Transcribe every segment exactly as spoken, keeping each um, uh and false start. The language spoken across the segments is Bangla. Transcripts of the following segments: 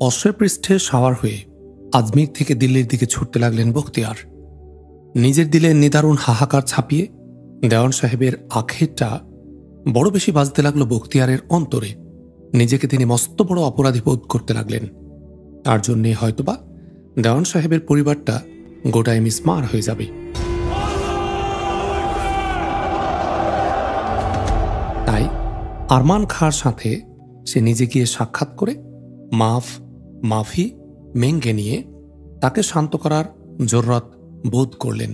অশ্বের পৃষ্ঠে সাওয়ার হয়ে আজমির থেকে দিল্লির দিকে ছুটতে লাগলেন বখতিয়ার। নিজের দিলে নিদারুণ হাহাকার ছাপিয়ে দেওয়ান সাহেবের আখেরটা বড় বেশি বাজতে লাগলো বখতিয়ারের অন্তরে। নিজেকে তিনি মস্ত বড় অপরাধী বোধ করতে লাগলেন। তার জন্যে হয়তোবা দেওয়ান সাহেবের পরিবারটা গোটায় মিসমার হয়ে যাবে। তাই আরমান খাঁর সাথে সে নিজে গিয়ে সাক্ষাৎ করে মাফ মাফি মেঙ্গে নিয়ে তাকে শান্ত করার জরুরত বোধ করলেন।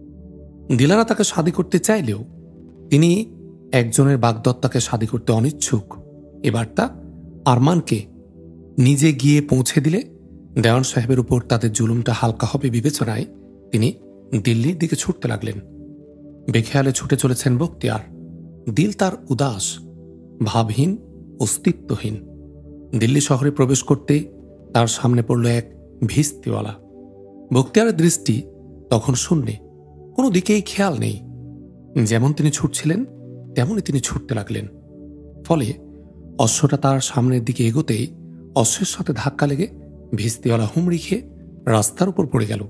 দিলারা তাকে শাদী করতে চাইলেও তিনি একজনের বাগদত্তাকে শাদী করতে অনিচ্ছুক। এবার তা আরমানকে নিজে গিয়ে পৌঁছে দিলে দেওয়ান সাহেবের উপর তাদের জুলুমটা হালকা হবে বিবেচনায় তিনি দিল্লির দিকে ছুটতে লাগলেন। বেখেয়ালে ছুটে চলেছেন বখতিয়ার। দিল তার উদাস, ভাবহীন, অস্তিত্বহীন। দিল্লি শহরে প্রবেশ করতে তার সামনে পড়ল এক ভিস্তিওয়ালা। বখতিয়ারের দৃষ্টি তখন শূন্যে, কোনো দিকেই খেয়াল নেই। যেমন তিনি ছুটছিলেন তেমনই তিনি ছুটতে লাগলেন। ফলে অশ্বটা তার সামনের দিকে এগোতেই অশ্বের সাথে ধাক্কা লেগে ভিস্তিওয়ালা হুমড়ি খেয়ে রাস্তার উপর পড়ে গেল।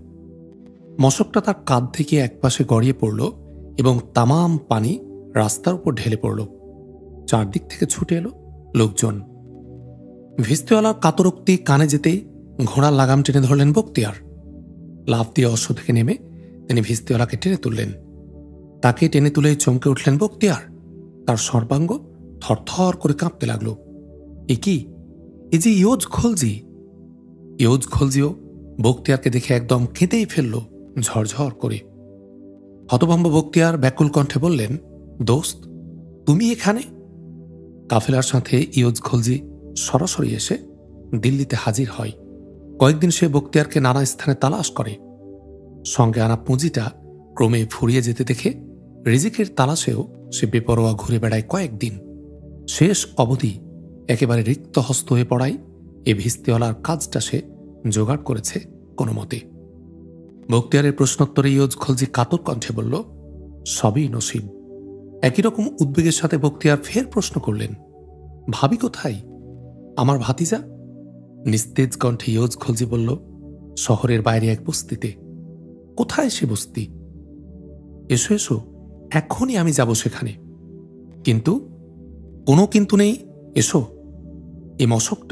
মশকটা তার কাঁধ থেকে একপাশে গড়িয়ে পড়ল এবং তামাম পানি রাস্তার উপর ঢেলে পড়ল। চারদিক থেকে ছুটে এলো লোকজন। ভিস্তিওয়ালার কাতরোক্তি কানে যেতেই ঘোড়ার লাগাম টেনে ধরলেন বখতিয়ার। লাফ দিয়ে অশ্ব থেকে নেমে তিনি ভিস্তিওয়ালাকে টেনে তুললেন। তাকে টেনে তুলেই চমকে উঠলেন বখতিয়ার। তার সর্বাঙ্গ থরথর করে কাঁপতে লাগল। এ কি, এ যে ইয়োজ খলজি! ইয়োজ খলজিও বখতিয়ারকে দেখে একদম কেঁদেই ফেলল ঝরঝর করে। হতভম্ব বখতিয়ার ব্যাকুল কণ্ঠে বললেন, দোস্ত, তুমি এখানে? কাফেলার সাথে ইয়োজ খলজি সরাসরি এসে দিল্লিতে হাজির হয়। কয়েকদিন সে বখতিয়ারকে নানা স্থানে তালাশ করে। সঙ্গে আনা পুঁজিটা ক্রমে ফুরিয়ে যেতে দেখে রিজিকের তালাশেও সে বেপরোয়া ঘুরে বেড়ায় কয়েকদিন। শেষ অবধি একেবারে রিক্ত হস্ত হয়ে পড়ায় এ ভিস্তিওয়ালার কাজটা সে জোগাড় করেছে কোনো মতে। বখতিয়ারের প্রশ্নোত্তরে ইয়োজ খলজি কাতর কণ্ঠে বলল, সবই নসিব। একই রকম উদ্বেগের সাথে বখতিয়ার ফের প্রশ্ন করলেন, ভাবি কোথায়? আমার ভাতিজা? নিস্তেজ কণ্ঠে ইয়োজ খলজি বলল, শহরের বাইরে এক বস্তিতে। কোথায় সে বস্তি? এসো এসো, এখনই আমি যাব সেখানে। কিন্তু? কোনো কিন্তু নেই, এসো। এ মশকটা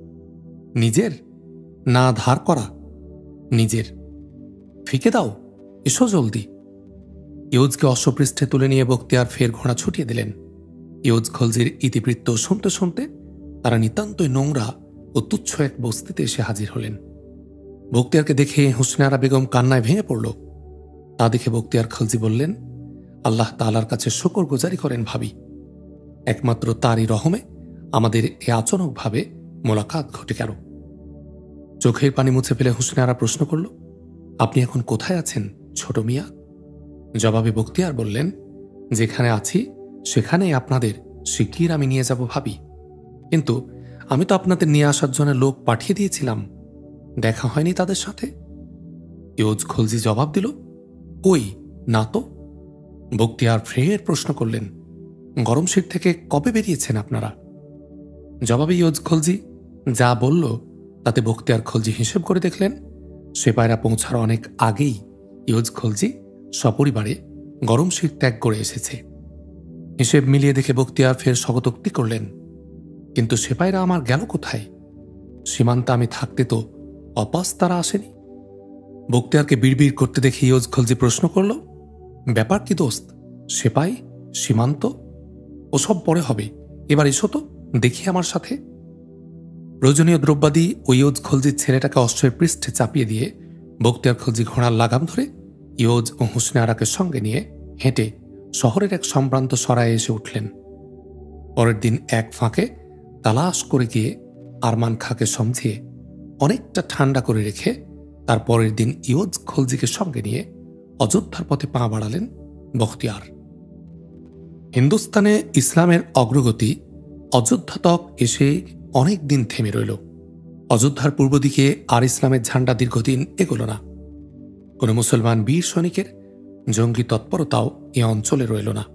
নিজের না ধার করা? নিজের। ফিকে দাও, এসো জলদি। ইয়োজকে অশ্বপৃষ্ঠে তুলে নিয়ে বখতিয়ার ফের ঘোড়া ছুটিয়ে দিলেন। ইয়োজ খলজির ইতিবৃত্ত শুনতে শুনতে তারা নিতান্তই নোংরা ও তুচ্ছ এক বস্তিতে এসে হাজির হলেন। বখতিয়ারকে দেখে হুসনে বেগম কান্নায় ভেঙে পড়ল। তা দেখে বখতিয়ার খলজি বললেন, আল্লাহ তাআলার কাছে শুকর গুজারি করেন ভাবি। একমাত্র তারই রহমে আমাদের এ আচরণভাবে মোলাকাত ঘটে গেল। চোখের পানি মুছে ফেলে হুসনে আরা প্রশ্ন করল, আপনি এখন কোথায় আছেন ছোট মিয়া? জবাবে বখতিয়ার বললেন, যেখানে আছি সেখানেই আপনাদের শিগগির আমি নিয়ে যাব ভাবি। কিন্তু আমি তো আপনাদের নিয়ে আসার জন্য লোক পাঠিয়ে দিয়েছিলাম, দেখা হয়নি তাদের সাথে? ইয়োজ খলজি জবাব দিল, কই, না তো। বখতিয়ার ফের প্রশ্ন করলেন, গরম শীত থেকে কবে বেরিয়েছেন আপনারা? জবাবে ইয়োজ খলজি যা বলল তাতে বখতিয়ার খলজি হিসেব করে দেখলেন সেপায়রা পৌঁছার অনেক আগেই ইয়োজ খলজি সপরিবারে গরম শীত ত্যাগ করে এসেছে। হিসেব মিলিয়ে দেখে বখতিয়ার ফের স্বগতোক্তি করলেন, কিন্তু সেপাইরা আমার গেল কোথায়? সীমান্তে আমি থাকতে তো অপাস তারা আসেনি। বখতিয়ারকে বিড়বিড় করতে দেখে ইয়োজ খলজি প্রশ্ন করল, ব্যাপার কি দোস্ত? সেপাই, সীমান্ত ওসব পরে হবে, এবার এসো তো দেখি আমার সাথে। প্রয়োজনীয় দ্রব্যাদি ও ইয়োজ খলজির ছেলেটাকে অশ্বের পৃষ্ঠে চাপিয়ে দিয়ে বখতিয়ার খলজি ঘোড়ার লাগাম ধরে ইয়োজ ও হুসনে আরাকে সঙ্গে নিয়ে হেঁটে শহরের এক সম্ভ্রান্ত সরায়ে এসে উঠলেন। পরের দিন এক ফাঁকে তালাশ করে গিয়ে আরমান খাঁকে সমঝিয়ে অনেকটা ঠান্ডা করে রেখে তার পরের দিন ইয়োজ খলজিকে সঙ্গে নিয়ে অযোধ্যার পথে পা বাড়ালেন বখতিয়ার। হিন্দুস্তানে ইসলামের অগ্রগতি অযোধ্যা তক এসে অনেক দিন থেমে রইল। অযোধ্যার পূর্ব দিকে আর ইসলামের ঝান্ডা দীর্ঘদিন এগোল না। কোন মুসলমান বীর সৈনিকের জঙ্গি তৎপরতাও এ অঞ্চলে রইল না।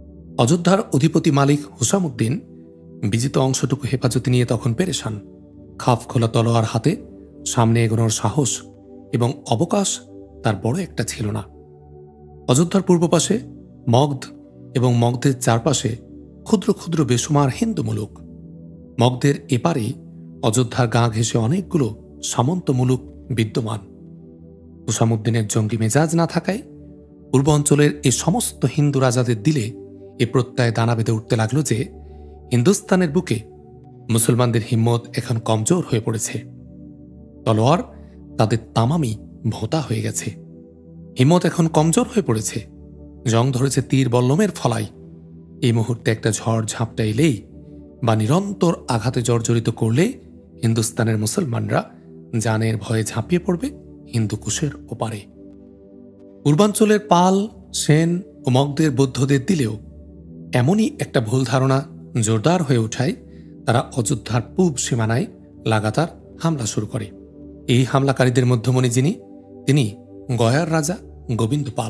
অযোধ্যার অধিপতি মালিক হুসামুদ্দিন বিজিত অংশটুকু হেফাজতে নিয়ে তখন পেরেশান। খাপ খোলা তলোয়ার হাতে সামনে এগোনোর সাহস এবং অবকাশ তার বড় একটা ছিল না। অযোধ্যার পূর্ব পাশে মগধ এবং মগধের চারপাশে ক্ষুদ্র ক্ষুদ্র বেসুমার হিন্দু মুলুক। মগধের এপারে অযোধ্যার গা ঘেঁষে অনেকগুলো সামন্ত মুলুক বিদ্যমান। হুসামুদ্দিনের জঙ্গি মেজাজ না থাকায় পূর্ব অঞ্চলের এই সমস্ত হিন্দু রাজাদের দিলে এ প্রত্যয় দানা বেঁধে উঠতে লাগলো যে হিন্দুস্তানের বুকে মুসলমানদের হিম্মত এখন কমজোর হয়ে পড়েছে। তলোয়ার তাদের তামামি ভোঁতা হয়ে গেছে, হিম্মত এখন কমজোর হয়ে পড়েছে। জং ধরেছে তীর বল্লমের ফলাই। এই মুহূর্তে একটা ঝড় ঝাপটা এলেই বা নিরন্তর আঘাতে জর্জরিত করলে হিন্দুস্তানের মুসলমানরা জানের ভয়ে ঝাঁপিয়ে পড়বে হিন্দুকুশের ওপারে। পূর্বাঞ্চলের পাল, সেন ও মগধের বৌদ্ধদের দিলেও এমনই একটা ভুল ধারণা জোরদার হয়ে ওঠায় তারা অযোধ্যার পূব সীমানায় লাগাতার হামলা শুরু করে। এই হামলাকারীদের মধ্যমণি যিনি, তিনি গয়ার রাজা গোবিন্দ পাল।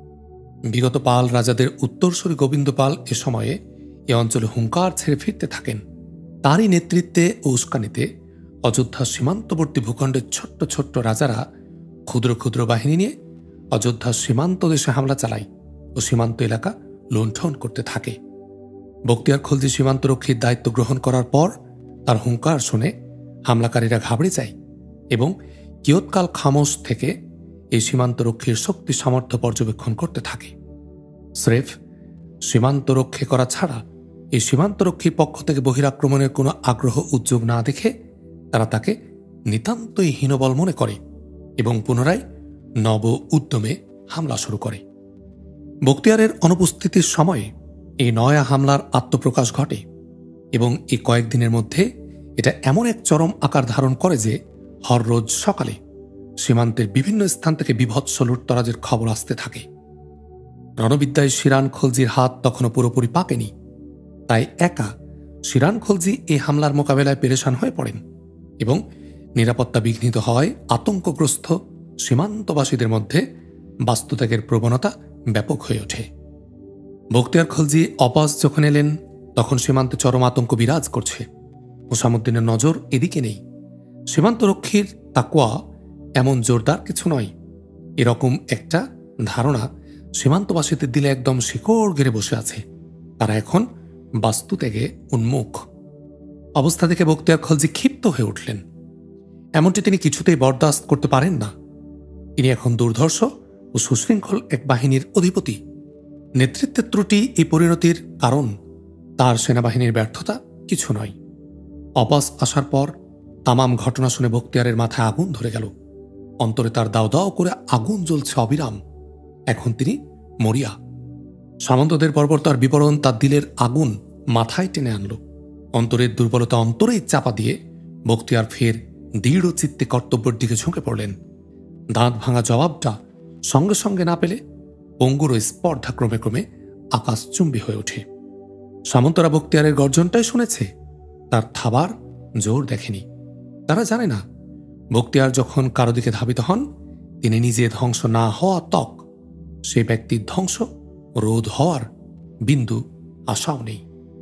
বিগত পাল রাজাদের উত্তরসূরি গোবিন্দ পাল এ সময়ে এ অঞ্চলে হুঙ্কার ছেড়ে ফিরতে থাকেন। তারই নেতৃত্বে ও উস্কানিতে অযোধ্যার সীমান্তবর্তী ভূখণ্ডের ছোট্ট ছোট্ট রাজারা ক্ষুদ্র ক্ষুদ্র বাহিনী নিয়ে অযোধ্যার সীমান্ত দেশে হামলা চালায় ও সীমান্ত এলাকা লুণ্ঠন করতে থাকে। বখতিয়ার খলজি সীমান্তরক্ষীর দায়িত্ব গ্রহণ করার পর তার হুঙ্কার শুনে হামলাকারীরা ঘাবড়ে যায় এবং কিয়ৎকাল খামোশ থেকে এই সীমান্তরক্ষীর শক্তি সামর্থ্য পর্যবেক্ষণ করতে থাকে। স্রেফ সীমান্তরক্ষী করা ছাড়া এই সীমান্তরক্ষীর পক্ষ থেকে বহিরাক্রমণের কোনো আগ্রহ উদ্যোগ না দেখে তারা তাকে নিতান্তই হীনবল মনে করে এবং পুনরায় নব উদ্যমে হামলা শুরু করে। বখতিয়ারের অনুপস্থিতির সময়ে এই নয়া হামলার আত্মপ্রকাশ ঘটে এবং এই কয়েকদিনের মধ্যে এটা এমন এক চরম আকার ধারণ করে যে হর রোজ সকালে সীমান্তের বিভিন্ন স্থান থেকে বিভৎস লুটতরাজের খবর আসতে থাকে। রণবিদ্যায় শিরান খলজির হাত তখনও পুরোপুরি পাকেনি, তাই একা শিরান খলজি এই হামলার মোকাবেলায় পেরেশান হয়ে পড়েন এবং নিরাপত্তা বিঘ্নিত হওয়ায় আতঙ্কগ্রস্ত সীমান্তবাসীদের মধ্যে বাস্তুত্যাগের প্রবণতা ব্যাপক হয়ে ওঠে। বখতিয়ার খলজি অপাস যখন এলেন তখন সীমান্তে চরম আতঙ্ক বিরাজ করছে। হুসামুদ্দিনের নজর এদিকে নেই। সীমান্তরক্ষীর তাকওয়া এমন জোরদার কিছু নয়, এরকম একটা ধারণা সীমান্তবাসীদের দিলে একদম শিকড় গেড়ে বসে আছে। তারা এখন বাস্তুত্যাগে উন্মুখ। অবস্থা দেখে বখতিয়ার খলজি ক্ষিপ্ত হয়ে উঠলেন। এমনটি তিনি কিছুতেই বরদাস্ত করতে পারেন না। তিনি এখন দুর্ধর্ষ ও সুশৃঙ্খল এক বাহিনীর অধিপতি। নেতৃত্বের ত্রুটি এই পরিণতির কারণ, তার সেনাবাহিনীর ব্যর্থতা কিছু নয়। অপাস আসার পর তামাম ঘটনা শুনে বখতিয়ারের মাথায় আগুন ধরে গেল। অন্তরে তার দাও দাও করে আগুন জ্বলছে অবিরাম। এখন তিনি মরিয়া। সামন্তদের বর্বরতার বিবরণ তার দিলের আগুন মাথায় টেনে আনল। অন্তরের দুর্বলতা অন্তরেই চাপা দিয়ে বখতিয়ার ফের দৃঢ় চিত্তে কর্তব্যের দিকে ঝুঁকে পড়লেন। দাঁত ভাঙা জবাবটা সঙ্গে সঙ্গে না পেলে পঙ্গুর স্পর্ধা ক্রমে ক্রমে আকাশচুম্বী হয়ে ওঠে। সামন্তরা বখতিয়ারের গর্জনটাই শুনেছে, তার থাবার জোর দেখেনি। তারা জানে না বখতিয়ার যখন কারো দিকে ধাবিত হন তিনি নিজে ধ্বংস না হওয়া তক সে ব্যক্তির ধ্বংস রোধ হওয়ার বিন্দু আশাও নেই।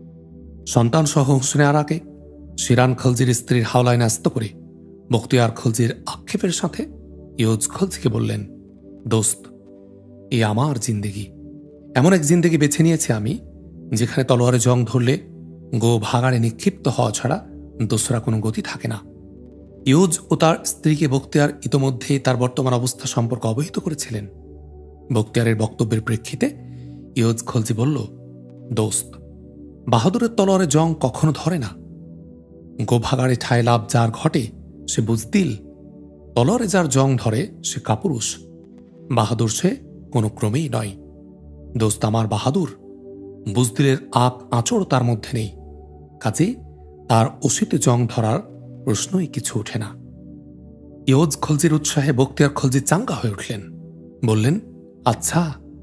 সন্তান সহ হুসনে আরাকে শিরান খলজির স্ত্রীর হাওলায় ন্যস্ত করে বখতিয়ার খলজির আক্ষেপের সাথে ইয়োজ খলজিকে বললেন, দোস্ত, এ আমার জিন্দেগি। এমন এক জিন্দেগি বেছে নিয়েছি আমি যেখানে তলোয়ারে জং ধরলে গো ভাগাড়ে নিক্ষিপ্ত হওয়া ছাড়া দোসরা কোনো গতি থাকে না। ইয়োজ ও তার স্ত্রীকে বখতিয়ার ইতোমধ্যেই তার বর্তমান অবস্থা সম্পর্কে অবহিত করেছিলেন। বখতিয়ারের বক্তব্যের প্রেক্ষিতে ইয়োজ খলজি বলল, দোস্ত, বাহাদুরের তলোয়ারে জং কখনো ধরে না। গোভাগাড়ে ঠায় লাভ যার ঘটে সে বুজদিল, তলোয়ারে যার জং ধরে সে কাপুরুষ। বাহাদুর সে কোনো ক্রমেই নয়। দোস্ত আমার বাহাদুর, বুজদিলের আক আঁচড় তার মধ্যে নেই, কাজে তার অসিতে জং ধরার প্রশ্নই কিছু ওঠে না। ইয়োজ খলজির উৎসাহে বখতিয়ার খলজি চাঙ্গা হয়ে উঠলেন। বললেন, আচ্ছা,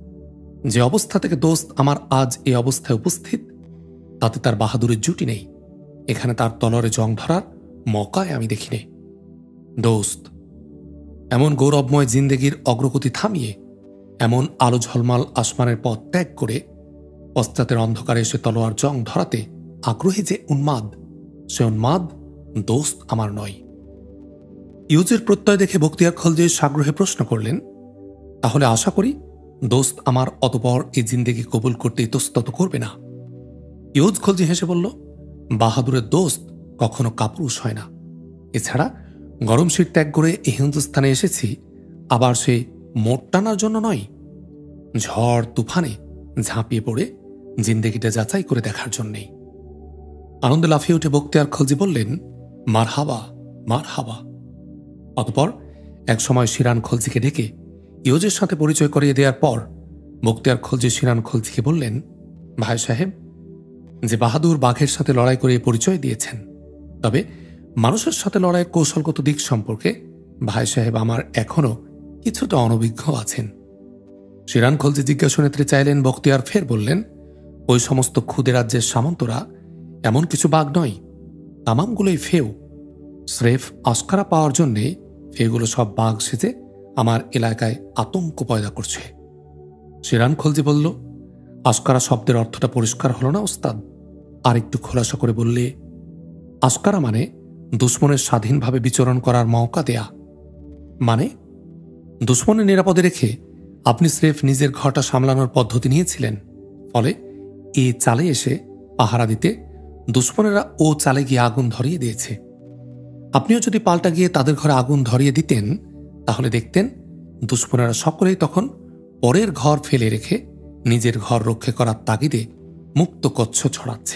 যে অবস্থা থেকে দোস্ত আমার আজ এই অবস্থায় উপস্থিত তাতে তার বাহাদুরের জুটি নেই। এখানে তার তলোয়ারে জং ধরার মকায় আমি দেখিনি। দোস্ত, এমন গৌরবময় জিন্দেগির অগ্রগতি থামিয়ে এমন আলো ঝলমাল আসমানের পথ ত্যাগ করে পশ্চাতের অন্ধকারে এসে তলোয়ার জং ধরাতে আগ্রহী যে উন্মাদ, সে উন্মাদ দোস্ত আমার নয়। ইউজের প্রত্যয় দেখে বখতিয়ার খলজি সাগ্রহে প্রশ্ন করলেন, তাহলে আশা করি দোস্ত আমার অতপর এই জিন্দেগি কবুল করতে ইতস্তত করবে না। ইউজ খলজি হেসে বলল, বাহাদুরের দোস্ত কখনো কাপুরুষ হয় না। এছাড়া গরম শীত ত্যাগ করে এই হিন্দুস্তানে এসেছি আবার সে মোট টানার জন্য নয়, ঝড় তুফানে ঝাঁপিয়ে পড়ে জিন্দেগিটা যাচাই করে দেখার জন্যেই। আনন্দে লাফিয়ে উঠে বখতিয়ার খলজি বললেন, মার হাবা, মার হাবা। অতপর এক সময় শিরান খলজিকে ডেকে ইউজের সাথে পরিচয় করিয়ে দেওয়ার পর বখতিয়ার খলজি শিরান খলজিকে বললেন, ভাই সাহেব, যে বাহাদুর বাঘের সাথে লড়াই করে পরিচয় দিয়েছেন, তবে মানুষের সাথে লড়াইয়ের কৌশলগত দিক সম্পর্কে ভাই সাহেব আমার এখনো কিছুটা অনভিজ্ঞ আছেন। শিরান খলজি জিজ্ঞাসা নেত্রী চাইলেন। বখতিয়ার ফের বললেন, ওই সমস্ত ক্ষুদে রাজ্যের সামন্তরা এমন কিছু বাঘ নয়, তামামগুলোই ফেউ। স্রেফ আস্কারা পাওয়ার জন্যে ফেগুলো সব বাঘ সেজে আমার এলাকায় আতঙ্ক পয়দা করছে। শিরান খলজি বলল, আস্কারা শব্দের অর্থটা পরিষ্কার হল না ওস্তাদ, আর একটু খোলাসা করে বললে। আস্কারা মানে দুশ্মনের স্বাধীনভাবে বিচরণ করার মওকা দেয়া। মানে দুশ্মনের নিরাপদে রেখে আপনি স্রেফ নিজের ঘরটা সামলানোর পদ্ধতি নিয়েছিলেন, ফলে এ চালে এসে পাহারা দিতে দুশ্মনেরা ও চালে গিয়ে আগুন ধরিয়ে দিয়েছে। আপনিও যদি পাল্টা গিয়ে তাদের ঘরে আগুন ধরিয়ে দিতেন, তাহলে দেখতেন দুশ্মনেরা সকলেই তখন পরের ঘর ফেলে রেখে নিজের ঘর রক্ষা করার তাগিদে মুক্ত কচ্ছ ছড়াচ্ছে।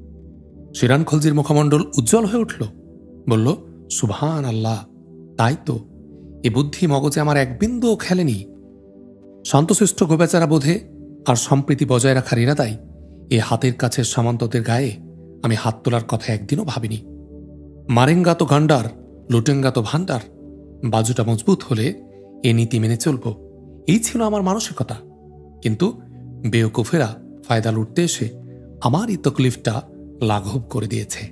শিরান খলজির মুখমণ্ডল উজ্জ্বল হয়ে উঠল। বলল, সুবহান আল্লাহ, তাই তো, এ বুদ্ধি মগজে আমার এক বিন্দুও খেলেনি। শান্তশিষ্ট গোবেচারা বোধে আর সম্প্রীতি বজায় রাখার ইরাদায় এ হাতের কাছের সামন্তদের গায়ে আমি হাত তোলার কথা একদিনও ভাবিনি। মারেঙ্গা তো গান্ডার, লুটেঙ্গা তো ভান্ডার, বাজুটা মজবুত হলে এ নীতি মেনে চলব, এই ছিল আমার মানসিকতা। কিন্তু বেওকুফেরা ফায়দা লুটতে এসে আমার এই তকলিফটা লাঘব করে দিয়েছে।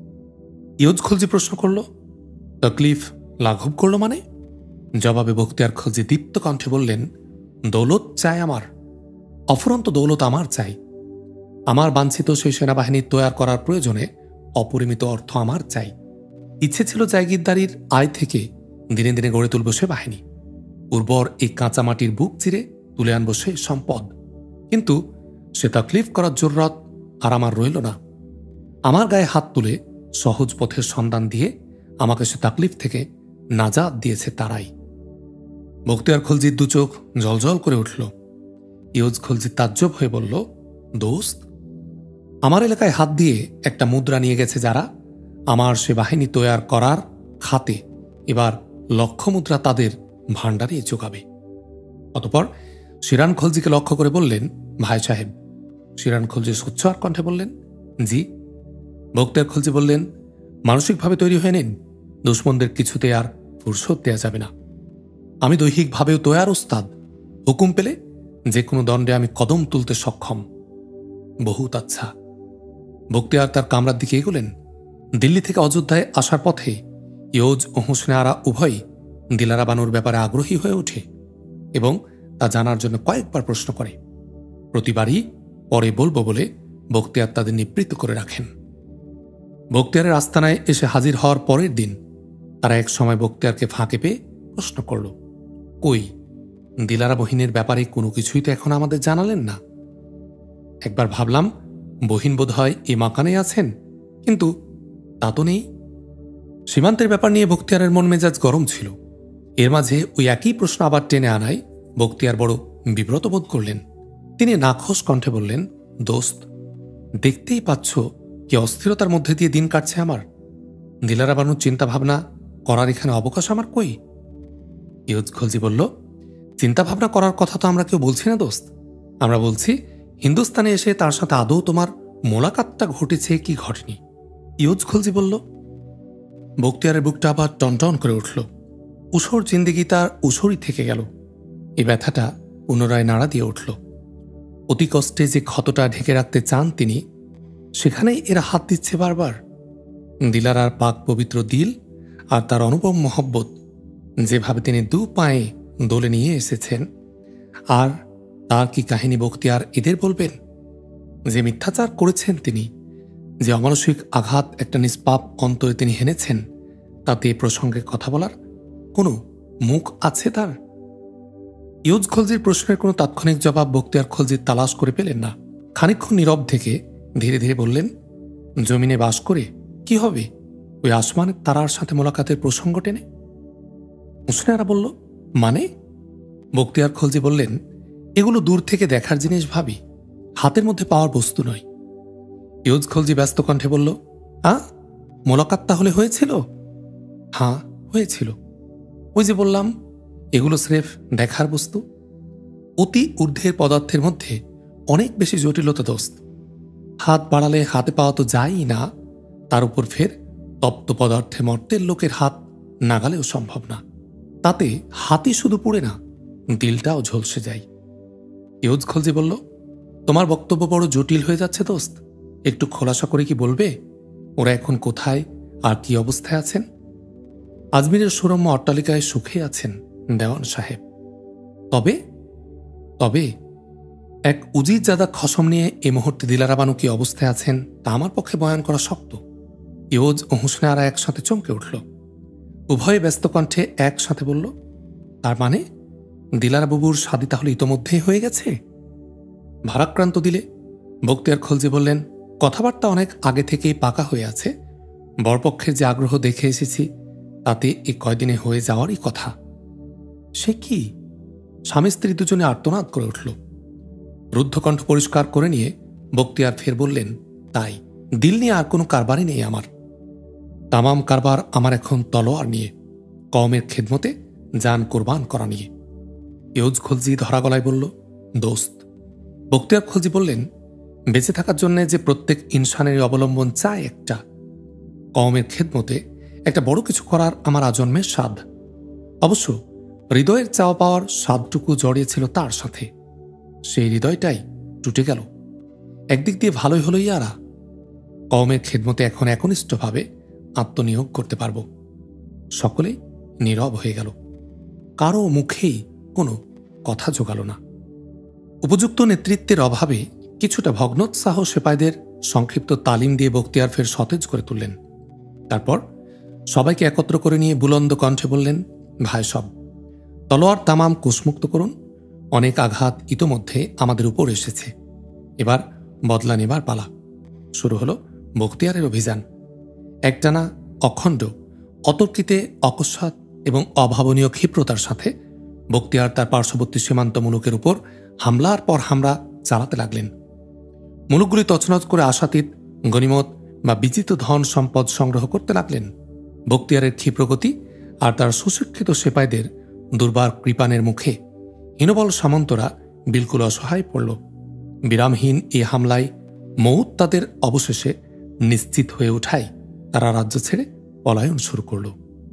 ইউজ খলজি প্রশ্ন করল, তকলিফ লাঘব করল মানে? জবাবে বখতিয়ার খলজি দীপ্ত কণ্ঠে বললেন, দৌলত চাই আমার, অফুরন্ত দৌলত আমার চাই। আমার বাঞ্ছিত সেই সেনাবাহিনী তৈয়ার করার প্রয়োজনে অপরিমিত অর্থ আমার চাই। ইচ্ছে ছিল জায়গিরদারির আয় থেকে দিনে দিনে গড়ে তুলব সে বাহিনী, উর্বর এই কাঁচা মাটির বুক চিরে তুলে আনব সে সম্পদ। কিন্তু সে তকলিফ করার জরুরত আর আমার রইল না। আমার গায়ে হাত তুলে সহজ পথের সন্ধান দিয়ে আমাকে সে তাকলিফ থেকে নাজাত দিয়েছে তারাই। বখতিয়ার খলজির দু চোখ জলজল করে উঠল। ইউজ খলজি তাজ্জব হয়ে বলল, দোস্ত, আমার এলাকায় হাত দিয়ে একটা মুদ্রা নিয়ে গেছে যারা, আমার সে বাহিনী তৈয়ার করার খাতে এবার লক্ষ মুদ্রা তাদের ভাণ্ডারে যোগাবে। অতপর শিরান খলজিকে লক্ষ্য করে বললেন, ভাই সাহেব। শিরান খলজি সোচ্চার কণ্ঠে বললেন, জি। বখতিয়ার খলজি বললেন, মানসিকভাবে তৈরি হয়ে নিন, দুশ্মনদের কিছুতে আর ফুরসত দেয়া যাবে না। আমি দৈহিকভাবেও তৈয়ার ওস্তাদ, হুকুম পেলে যে কোনো দণ্ডে আমি কদম তুলতে সক্ষম। বহুত আচ্ছা। বখতিয়ার তার কামরার দিকে এগোলেন। দিল্লি থেকে অযোধ্যায় আসার পথে ইউজ ও হোসনে আরা উভয়ই দিলারা বানুর ব্যাপারে আগ্রহী হয়ে ওঠে এবং তা জানার জন্য কয়েকবার প্রশ্ন করে। প্রতিবারই পরে বলবো বলে বখতিয়ার তাদের নিবৃত্ত করে রাখেন। বখতিয়ারের আস্তানায় এসে হাজির হওয়ার পরের দিন তারা এক সময় বখতিয়ারকে ফাঁকে পেয়ে প্রশ্ন করল, কই, দিলারা বহিনের ব্যাপারে কোনো কিছুই তো এখন আমাদের জানালেন না। একবার ভাবলাম বহিন বোধ হয় এ মাকানে আছেন, কিন্তু তা তো নেই। সীমান্তের ব্যাপার নিয়ে বখতিয়ারের মন মেজাজ গরম ছিল। এর মাঝে ওই একই প্রশ্ন আবার টেনে আনায় বখতিয়ার বড় বিব্রত বোধ করলেন। তিনি নাখোশ কণ্ঠে বললেন, দোস্ত, দেখতেই পাচ্ছ কি অস্থিরতার মধ্যে দিয়ে দিন কাটছে আমার। দিলারা বানুর চিন্তাভাবনা করার এখানে অবকাশ আমার কই? ইউজ খলজি বলল, চিন্তাভাবনা করার কথা তো আমরা কেউ বলছি না দোস্ত। আমরা বলছি হিন্দুস্তানে এসে তার সাথে আদৌ তোমার মোলাকাতটা ঘটেছে কি ঘটেনি। ইউজ খলজি বলল। বখতিয়ারের বুকটা আবার টনটন করে উঠল। উসর জিন্দেগি তার উসরই থেকে গেল। এই ব্যথাটা পুনরায় নাড়া দিয়ে উঠল। অতি কষ্টে যে ক্ষতটা ঢেকে রাখতে চান তিনি, সেখানেই এরা হাত দিচ্ছে বারবার। দিলারার পাক পবিত্র দিল আর তার অনুপম মহব্বত যেভাবে তিনি দু পায়ে দোলে নিয়ে এসেছেন, আর তার কি কাহিনী বখতিয়ার এদের বলবেন? যে মিথ্যাচার করেছেন তিনি, যে অমানসিক আঘাত একটা নিষ্পাপ অন্তরে তিনি হেনেছেন, তাতে এ প্রসঙ্গে কথা বলার কোনো মুখ আছে তার? ইউজ খলজির প্রশ্নের কোনো তাৎক্ষণিক জবাব বখতিয়ার খলজি তালাশ করে পেলেন না। খানিকক্ষণ নীরব থেকে ধীরে ধীরে বললেন, জমিনে বাস করে কি হবে ওই আসমানের তারার সাথে মোলাকাতের প্রসঙ্গ টেনে? মুসনেরা বলল, মানে? বখতিয়ার খলজি বললেন, এগুলো দূর থেকে দেখার জিনিস ভাবি, হাতের মধ্যে পাওয়ার বস্তু নয়। ইউজ খলজি ব্যস্ত কণ্ঠে বলল, আ মোলাকাত তাহলে হয়েছিল? হ্যাঁ, হয়েছিল। ওই যে বললাম, এগুলো স্রেফ দেখার বস্তু। অতি ঊর্ধ্বের পদার্থের মধ্যে অনেক বেশি জটিলতা দোস্ত। হাত বাড়ালে হাতে পাওয়া তো যায়ই না, তার উপর ফের তপ্ত পদার্থে মর্তের লোকের হাত নাগালেও সম্ভব না। তাতে হাতই শুধু পুড়ে না, দিলটাও ঝলসে যায়। ইউজ খলজি বলল, তোমার বক্তব্য বড় জটিল হয়ে যাচ্ছে দোস্ত। একটু খোলাসা করে কি বলবে ওরা এখন কোথায় আর কি অবস্থায় আছেন? আজমিরের সুরম্য অট্টালিকায় সুখে আছেন দেওয়ান সাহেব। তবে তবে এক উজিরজাদা খসম নিয়ে এ মুহূর্তে দিলারা বানু কি অবস্থায় আছেন তা আমার পক্ষে বয়ান করা শক্ত। ইউজ ও হুসনেয়ারা একসাথে চমকে উঠল। উভয়ে ব্যস্ত কণ্ঠে একসাথে বলল, তার মানে দিলারা বাবুর শাদী তাহলে ইতোমধ্যেই হয়ে গেছে? ভারাক্রান্ত দিলে বখতিয়ার খলজি বললেন, কথাবার্তা অনেক আগে থেকেই পাকা হয়ে আছে। বরপক্ষের যে আগ্রহ দেখে এসেছি তাতে এই কয়দিনে হয়ে যাওয়ারই কথা। সে কি? স্বামী স্ত্রী দুজনে আর্তনাদ করে উঠল। রুদ্ধকণ্ঠ পরিষ্কার করে নিয়ে বখতিয়ার ফের বললেন, তাই দিল নিয়ে আর কোনো কারবারই নেই আমার। তামাম কারবার আমার এখন তলোয়ার নিয়ে, কওমের খেদমতে জান কোরবান করা নিয়ে। ইউজ খলজি ধরা গলায় বলল, দোস্ত। বখতিয়ার খলজি বললেন, বেঁচে থাকার জন্য যে প্রত্যেক ইনসানের অবলম্বন চায় একটা, কওমের খেদমতে একটা বড় কিছু করার আমার আজন্মের স্বাদ। অবশ্য হৃদয়ের চাওয়া পাওয়ার স্বাদটুকু জড়িয়েছিল তার সাথে। সেই হৃদয়টাই টুটে গেল। একদিক দিয়ে ভালোই হলো ইয়ারা, কওমের খেদমতে এখন একনিষ্ঠভাবে আত্মনিয়োগ করতে পারব। সকলেই নীরব হয়ে গেল। কারো মুখেই কোনো কথা জোগাল না। উপযুক্ত নেতৃত্বের অভাবে কিছুটা ভগ্নোৎসাহ সেপাইদের সংক্ষিপ্ত তালিম দিয়ে বখতিয়ার ফের সতেজ করে তুললেন। তারপর সবাইকে একত্র করে নিয়ে বুলন্দ কণ্ঠে বললেন, ভাই সব, তলোয়ার তামাম কোষমুক্ত করুন। অনেক আঘাত ইতোমধ্যে আমাদের উপর এসেছে, এবার বদলা নেবার পালা। শুরু হলো বখতিয়ারের অভিযান। একটানা অখণ্ড অতর্কিতে অকস্মাৎ এবং অভাবনীয় ক্ষিপ্রতার সাথে বখতিয়ার তার পার্শ্ববর্তী সীমান্ত মুলুকের উপর হামলার পর হামলা চালাতে লাগলেন। মুলুকগুলি তছনছ করে আশাতীত গনিমত বা বিজিত ধন সম্পদ সংগ্রহ করতে লাগলেন। বখতিয়ারের ক্ষিপ্রগতি আর তার সুশিক্ষিত সেপাইদের দুর্বার কৃপানের মুখে হীনবল সামন্তরা বিলকুল অসহায় পড়ল। বিরামহীন এই হামলায় মৌত তাদের অবশেষে নিশ্চিত হয়ে ওঠায় তারা রাজ্য ছেড়ে পলায়ন শুরু করল।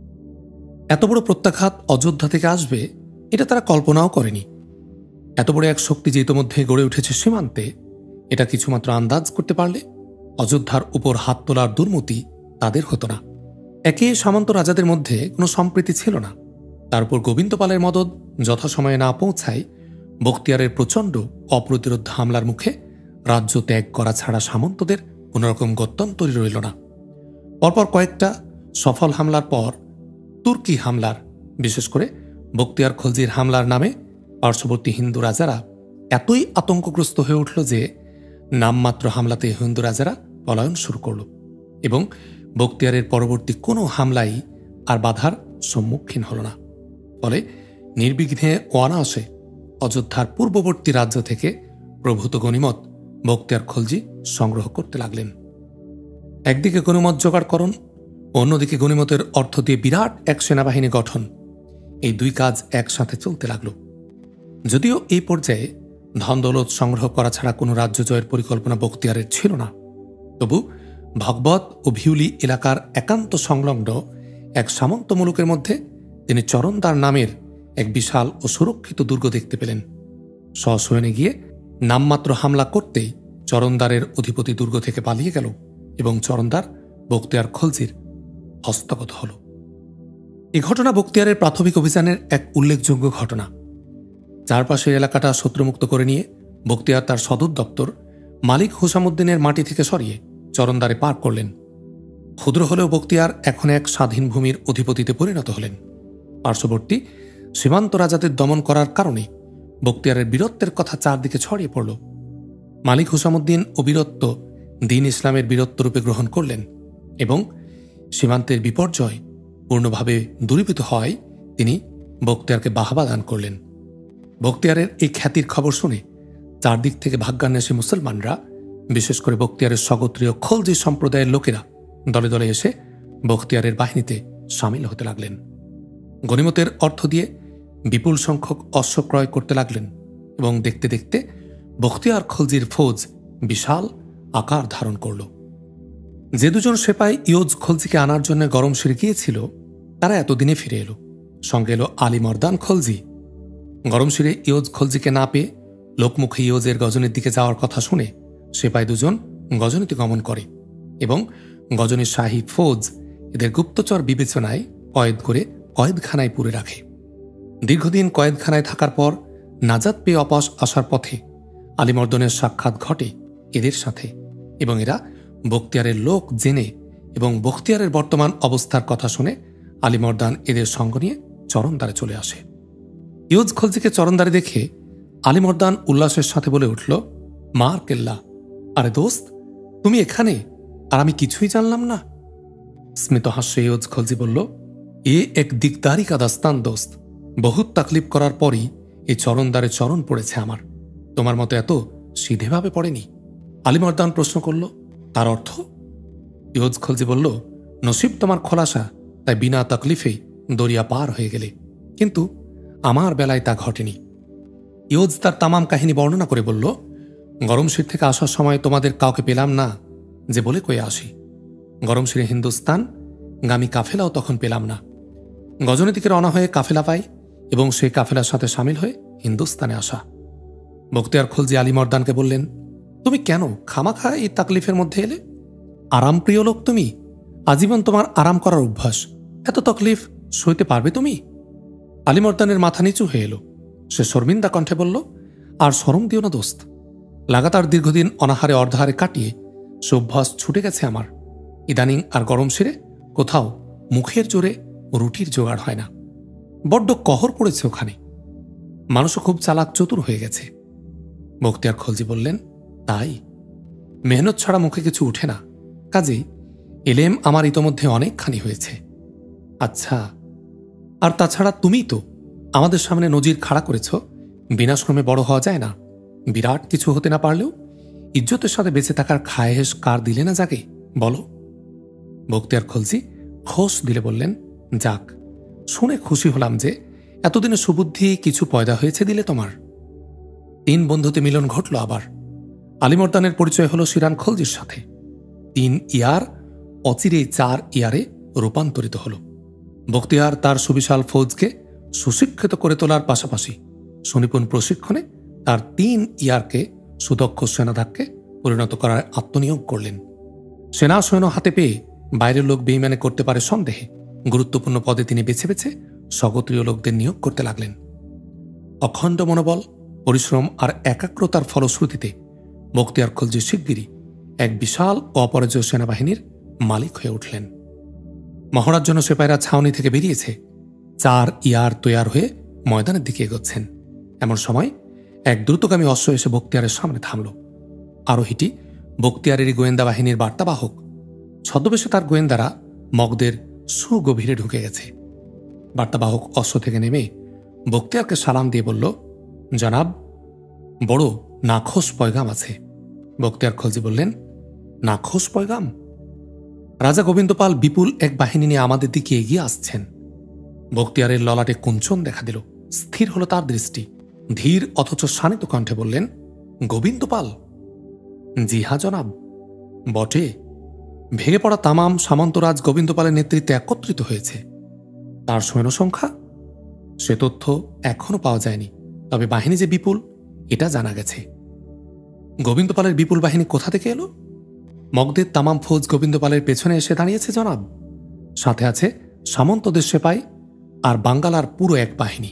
এত বড় প্রত্যাঘাত অযোধ্যা থেকে আসবে এটা তারা কল্পনাও করেনি। এত বড় এক শক্তি যে ইতোমধ্যে গড়ে উঠেছে সীমান্তে, এটা কিছুমাত্র আন্দাজ করতে পারলে অযোধ্যার উপর হাত তোলার দুর্মতি তাদের হতো না। একে সামন্ত রাজাদের মধ্যে কোনো সম্প্রীতি ছিল না। তার উপর গোবিন্দপালের মদদ যথাসময়ে না পৌঁছায় বখতিয়ারের প্রচণ্ড অপ্রতিরোধ হামলার মুখে রাজ্য ত্যাগ করা ছাড়া সামন্তদের কোনোরকম গত্যন্তরই রইল না। পরপর কয়েকটা সফল হামলার পর তুর্কি হামলার, বিশেষ করে বখতিয়ার খলজির হামলার নামে পার্শ্ববর্তী হিন্দু রাজারা এতই আতঙ্কগ্রস্ত হয়ে উঠল যে নামমাত্র হামলাতে হিন্দু রাজারা পলায়ন শুরু করল এবং বখতিয়ারের পরবর্তী কোনো হামলাই আর বাধার সম্মুখীন হল না। ফলে নির্বিঘ্নে অনায়াসে অযোধ্যার পূর্ববর্তী রাজ্য থেকে প্রভূত গনিমত বখতিয়ার খলজি সংগ্রহ করতে লাগলেন। একদিকে গনিমত জোগাড়করণ, অন্যদিকে গনিমতের অর্থ দিয়ে বিরাট এক সেনাবাহিনী গঠন, এই দুই কাজ একসাথে চলতে লাগল। যদিও এই পর্যায়ে ধন দৌলত সংগ্রহ করা ছাড়া কোনো রাজ্য জয়ের পরিকল্পনা বখতিয়ারের ছিল না, তবু ভগবত ও ভিউলি এলাকার একান্ত সংলগ্ন এক সামন্ত মুলুকের মধ্যে তিনি চরণদার নামের এক বিশাল ও সুরক্ষিত দুর্গ দেখতে পেলেন। সসৈন্যে গিয়ে নামমাত্র হামলা করতেই চরণদারের অধিপতি দুর্গ থেকে পালিয়ে গেল এবং চরণদার বখতিয়ার খলজির হস্তগত হল। এই ঘটনা বখতিয়ারের প্রাথমিক অভিযানের এক উল্লেখযোগ্য ঘটনা। চারপাশের এলাকাটা শত্রুমুক্ত করে নিয়ে বখতিয়ার তার সদর দপ্তর মালিক হুসামুদ্দিনের মাটি থেকে সরিয়ে চরণদ্বারে পার করলেন। ক্ষুদ্র হলেও বখতিয়ার এখন এক স্বাধীন ভূমির অধিপতিতে পরিণত হলেন। পার্শ্ববর্তী সীমান্ত রাজাদের দমন করার কারণে বখতিয়ারের বীরত্বের কথা চারদিকে ছড়িয়ে পড়ল। মালিক হুসামুদ্দিন ও বীরত্ব দিন ইসলামের বীরত্বরূপে গ্রহণ করলেন এবং সীমান্তের বিপর্যয় পূর্ণভাবে দূরীভূত হওয়ায় তিনি বখতিয়ারকে বাহবা দান করলেন। বখতিয়ারের এই খ্যাতির খবর শুনে চারদিক থেকে ভাগ্যান্বেষী মুসলমানরা, বিশেষ করে বখতিয়ারের স্বগোত্রীয় খলজি সম্প্রদায়ের লোকেরা দলে দলে এসে বখতিয়ারের বাহিনীতে সামিল হতে লাগলেন। গনিমতের অর্থ দিয়ে বিপুল সংখ্যক অশ্ব ক্রয় করতে লাগলেন এবং দেখতে দেখতে বখতিয়ার খলজির ফৌজ বিশাল আকার ধারণ করল। যে দুজন সেপাই ইয়োজ খলজিকে আনার জন্য গরমশিরে গিয়েছিল তারা এতদিনে ফিরে এলো। সঙ্গে এলো আলী মর্দান খলজি। গরমশিরে ইয়োজ খলজিকে না পেয়ে লোকমুখে ইয়োজের গজনীর দিকে যাওয়ার কথা শুনে সেপাই দুজন গজনীতে গমন করে এবং গজনীর শাহী ফৌজ এদের গুপ্তচর বিবেচনায় কয়েদ করে কয়েদখানায় পুরে রাখে। দীর্ঘদিন কয়েদখানায় থাকার পর নাজাত পেয়ে অপাস আসার পথে আলীমর্দনের সাক্ষাৎ ঘটে এদের সাথে এবং এরা বখতিয়ারের লোক জেনে এবং বখতিয়ারের বর্তমান অবস্থার কথা শুনে আলীমর্দান এদের সঙ্গ নিয়ে চরণদ্বারে চলে আসে। ইয়োজ খলজিকে চরণদ্বারে দেখে আলীমর্দান উল্লাসের সাথে বলে উঠল, মার কেল্লা, আরে দোস্ত, তুমি এখানে আর আমি কিছুই জানলাম না। স্মিত হাস্যে ইয়োজ খলজি বলল, এ এক দিকদারি কা দাস্তান দোস্ত, বহুত তাকলিফ করার পরই এই চরণদ্বারে চরণ পড়েছে আমার, তোমার মতো এত সিধেভাবে পড়েনি। আলীমর্দান প্রশ্ন করল, তার অর্থ? ইয়োজ খলজি বলল, নসিব তোমার খোলাসা, তাই বিনা তাকলিফেই দরিয়া পার হয়ে গেলে, কিন্তু আমার বেলায় তা ঘটেনি। ইয়োজ তার তামাম কাহিনী বর্ণনা করে বলল, গরমশির থেকে আসার সময় তোমাদের কাউকে পেলাম না যে বলে কয়ে আসি। গরমশিরে হিন্দুস্তান গামী কাফেলাও তখন পেলাম না। গজনী থেকে রওনা হয়ে কাফেলা পাই এবং সেই কাফেলার সাথে সামিল হয়ে হিন্দুস্তানে আসা। বখতিয়ার খলজি আলীমর্দানকে বললেন, তুমি কেন খামাখা এই তাকলিফের মধ্যে এলে? আরামপ্রিয় লোক তুমি, আজীবন তোমার আরাম করার অভ্যাস, এত তকলিফ সইতে পারবে তুমি? আলীমর্দানের মাথা নিচু হয়ে এলো। সে শর্মিন্দা কণ্ঠে বলল, আর শরম দিও না দোস্ত, লাগাতার দীর্ঘদিন অনাহারে অর্ধাহারে কাটিয়ে সে অভ্যাস ছুটে গেছে আমার। ইদানিং আর গরমশিরে কোথাও মুখের জোরে রুটির জোগাড় হয় না, বড্ড কহর পড়েছে ওখানে, মানুষও খুব চালাক চতুর হয়ে গেছে। বখতিয়ার খলজি বললেন, তাই? মেহনত ছাড়া মুখে কিছু উঠে না, কাজেই এলেম আমার ইতোমধ্যে অনেকখানি হয়েছে। আচ্ছা, আর তাছাড়া তুমিই তো আমাদের সামনে নজির খাড়া করেছ, বিনাশ্রমে বড় হওয়া যায় না, বিরাট কিছু হতে না পারলেও ইজ্জতের সাথে বেঁচে থাকার খায়েশ কার দিলে না জাগে বলো? বখতিয়ার খলজি খোশ দিলে বললেন, যাক, শুনে খুশি হলাম যে এতদিনে সুবুদ্ধি কিছু পয়দা হয়েছে দিলে তোমার। তিন বন্ধুতে মিলন ঘটল আবার। আলীমর্দানের পরিচয় হল শিরান খলজির সাথে। তিন ইয়ার অচিরেই চার ইয়ারে রূপান্তরিত হল। বখতিয়ার তার সুবিশাল ফৌজকে সুশিক্ষিত করে তোলার পাশাপাশি সুনিপুণ প্রশিক্ষণে তার তিন ইয়ারকে সুদক্ষ সেনাধ্যক্ষে পরিণত করার আত্মনিয়োগ করলেন। সেনা সৈন্য হাতে পেয়ে বাইরের লোক বেইমানে করতে পারে সন্দেহে গুরুত্বপূর্ণ পদে তিনি বেছে বেছে স্বগোত্রীয় লোকদের নিয়োগ করতে লাগলেন। অখণ্ড মনোবল, পরিশ্রম আর একাগ্রতার ফলশ্রুতিতে বখতিয়ার খলজি শিগগিরই এক বিশাল ও অপরাজয় সেনাবাহিনীর মালিক হয়ে উঠলেন। মহড়ার জন্য সেপাইরা ছাউনি থেকে বেরিয়েছে, চার ইয়ার তৈয়ার হয়ে ময়দানের দিকে এগোচ্ছেন। এমন সময় এক দ্রুতগামী অশ্ব এসে বখতিয়ারের সামনে থামল। আরোহীটি বখতিয়ারেরই গোয়েন্দা বাহিনীর বার্তাবাহক। ছদ্মবেশে তার গোয়েন্দারা মগদের সুগভীরে ঢুকে গেছে। বার্তাবাহক অশ্ব থেকে নেমে বখতিয়ারকে সালাম দিয়ে বলল, জনাব, বড় নাখোশ পয়গাম আছে। বখতিয়ার খলজি বললেন, নাখোশ পয়গাম? রাজা গোবিন্দপাল বিপুল এক বাহিনী নিয়ে আমাদের দিকে এগিয়ে আসছেন। বখতিয়ারের ললাটে কুঞ্চন দেখা দিল। স্থির হল তার দৃষ্টি। ধীর অথচ শানিত কণ্ঠে বললেন, গোবিন্দপাল? জি হা জনাব। বটে, ভেঙে পড়া তামাম সামন্তরাজ গোবিন্দপালের নেতৃত্বে একত্রিত হয়েছে। তার সৈন্য সংখ্যা সে তথ্য এখনো পাওয়া যায়নি, তবে বাহিনী যে বিপুল এটা জানা গেছে। গোবিন্দপালের বিপুল বাহিনী কোথা থেকে এলো? মগদের তামাম ফৌজ গোবিন্দপালের পেছনে এসে দাঁড়িয়েছে জনাব। সাথে আছে সামন্তদের সেপাই আর বাঙ্গালার পুরো এক বাহিনী।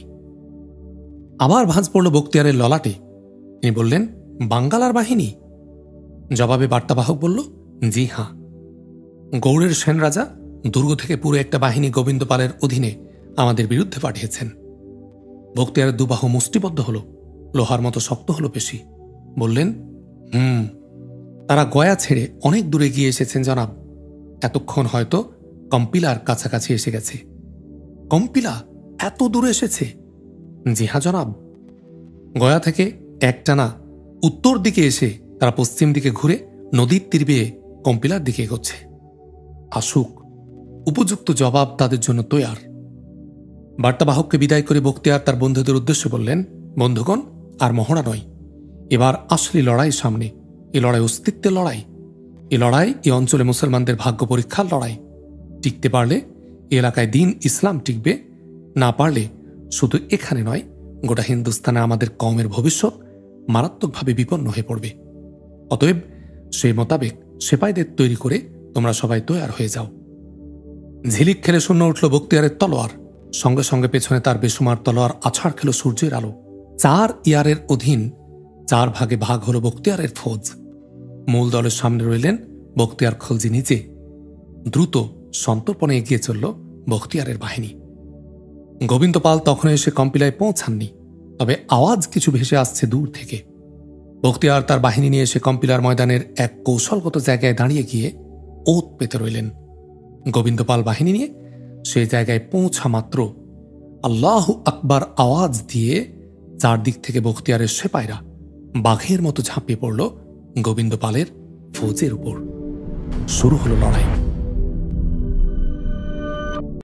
আবার ভাঁজ পড়ল বখতিয়ারের ললাটে। তিনি বললেন, বাঙ্গালার বাহিনী? জবাবে বার্তাবাহক বলল, জি হ্যাঁ, গৌড়ের সেন রাজা দুর্গ থেকে পুরো একটা বাহিনী গোবিন্দপালের অধীনে আমাদের বিরুদ্ধে পাঠিয়েছেন। বখতিয়ারের দুবাহু মুষ্টিবদ্ধ হল, লোহার মতো শক্ত হল পেশি। বললেন, হুম, তারা গয়া ছেড়ে অনেক দূরে গিয়ে এসেছেন জনাব। এতক্ষণ হয়তো কম্পিলার কাছাকাছি এসে গেছে। কম্পিলা এত দূরে এসেছে? জি হ্যাঁ জনাব। গয়া থেকে একটানা উত্তর দিকে এসে তারা পশ্চিম দিকে ঘুরে নদীর তীর বেয়ে কম্পিলার দিকে এগোচ্ছে। আসুক, উপযুক্ত জবাব তাদের জন্য তৈয়ার। বার্তাবাহককে বিদায় করে বখতিয়ার তার বন্ধুদের উদ্দেশ্যে বললেন, বন্ধুগণ, আর মহড়া নয়, এবার আসলি লড়াই সামনে। এ লড়াই অস্তিত্বের লড়াই। এ লড়াই এ অঞ্চলে মুসলমানদের ভাগ্য পরীক্ষার লড়াই। টিকতে পারলে এ এলাকায় দিন ইসলাম টিকবে, না পারলে শুধু এখানে নয়, গোটা হিন্দুস্তানে আমাদের কওমের ভবিষ্যৎ মারাত্মকভাবে বিপন্ন হয়ে পড়বে। অতএব সেই মোতাবেক সেপাইদের তৈরি করে তোমরা সবাই তৈয়ার হয়ে যাও। ঝিলিক খেলে শূন্য উঠল বখতিয়ারের তলোয়ার। সঙ্গে সঙ্গে পেছনে তার বেসুমার তলোয়ার আছাড় খেল সূর্যের আলো। চার ইয়ারের অধীন চার ভাগে ভাগ হল বখতিয়ারের ফৌজ। মূল দলের সামনে রইলেন বখতিয়ার খলজি নিজে। দ্রুত সন্তর্পণে এগিয়ে চলল বখতিয়ারের বাহিনী। গোবিন্দপাল তখন এসে কম্পিলায় পৌঁছাননি, তবে আওয়াজ কিছু ভেসে আসছে দূর থেকে। বখতিয়ার তার বাহিনী নিয়ে এসে কম্পিলার ময়দানের এক কৌশলগত জায়গায় দাঁড়িয়ে গিয়ে ওত পেতে রইলেন। গোবিন্দপাল বাহিনী নিয়ে সেই জায়গায় পৌঁছা মাত্র আল্লাহু আকবার আওয়াজ দিয়ে চারদিক থেকে বখতিয়ারের সেপাইরা বাঘের মতো ঝাঁপিয়ে পড়ল গোবিন্দপালের ফৌজের উপর। শুরু হলো লড়াই।